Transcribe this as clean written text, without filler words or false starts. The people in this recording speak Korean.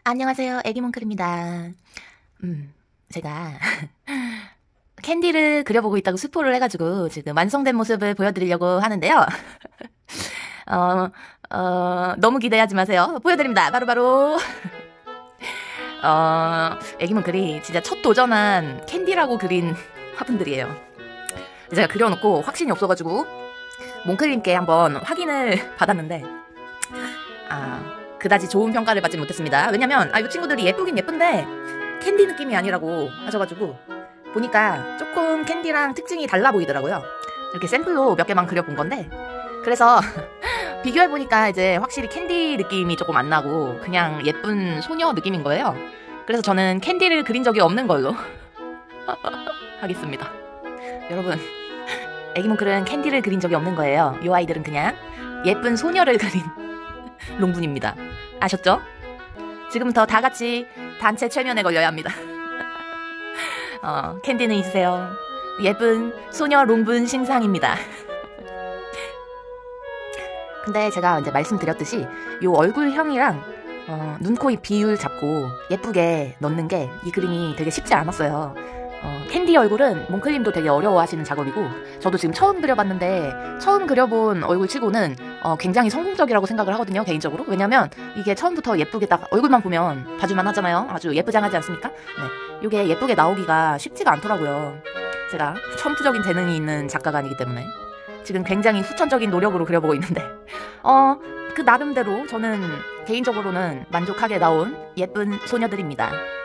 안녕하세요. 애기몽클입니다. 제가 캔디를 그려보고 있다고 스포를 해가지고 지금 완성된 모습을 보여드리려고 하는데요. 너무 기대하지 마세요. 보여드립니다. 바로바로. 애기몽클이 진짜 첫 도전한 캔디라고 그린 화분들이에요. 제가 그려놓고 확신이 없어가지고 몽클님께 한번 확인을 받았는데 그다지 좋은 평가를 받지 못했습니다. 왜냐면 이 친구들이 예쁘긴 예쁜데 캔디 느낌이 아니라고 하셔가지고 보니까 조금 캔디랑 특징이 달라 보이더라고요. 이렇게 샘플로 몇 개만 그려본 건데 그래서 비교해보니까 이제 확실히 캔디 느낌이 조금 안 나고 그냥 예쁜 소녀 느낌인 거예요. 그래서 저는 캔디를 그린 적이 없는 걸로 하겠습니다. 여러분, 애기몽클은 캔디를 그린 적이 없는 거예요. 이 아이들은 그냥 예쁜 소녀를 그린 롱분입니다. 아셨죠? 지금부터 다 같이 단체 최면에 걸려야 합니다. 캔디는 있으세요. 예쁜 소녀 롱분 신상입니다. 근데 제가 이제 말씀드렸듯이 이 얼굴형이랑 눈, 코, 입 비율 잡고 예쁘게 넣는 게 이 그림이 되게 쉽지 않았어요. 캔디 얼굴은 몽클님도 되게 어려워하시는 작업이고 저도 지금 처음 그려봤는데 처음 그려본 얼굴 치고는 굉장히 성공적이라고 생각을 하거든요, 개인적으로. 왜냐면 이게 처음부터 예쁘게 딱 얼굴만 보면 봐줄만 하잖아요. 아주 예쁘장하지 않습니까? 네, 이게 예쁘게 나오기가 쉽지가 않더라고요. 제가 천부적인 재능이 있는 작가가 아니기 때문에 지금 굉장히 후천적인 노력으로 그려보고 있는데 그 나름대로 저는 개인적으로는 만족하게 나온 예쁜 소녀들입니다.